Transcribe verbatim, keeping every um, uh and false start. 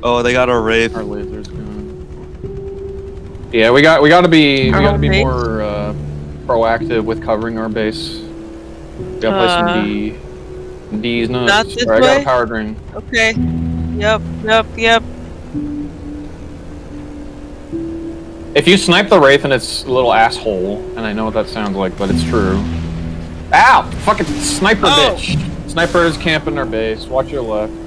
Oh, they got a Wraith. Our laser's gone. Yeah, we got we got to be we Our got to be base? more uh, proactive with covering our base. We gotta play Uh, some D. D's nuts. not this Alright, I got way? a power drain. Okay. Yep, yep, yep. If you snipe the Wraith and it's a little asshole, and I know what that sounds like, but it's true. Ow! Fucking sniper Oh. bitch! Sniper is camping our base. Watch your left.